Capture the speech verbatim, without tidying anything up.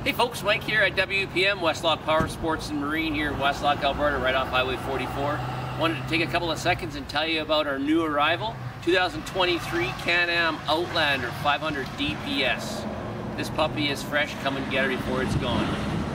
Hey folks, Mike here at W P M, Westlock Power Sports and Marine here in Westlock, Alberta, right off Highway forty-four. Wanted to take a couple of seconds and tell you about our new arrival, two thousand twenty-three Can-Am Outlander five hundred D P S. This puppy is fresh, come and get her before it's gone.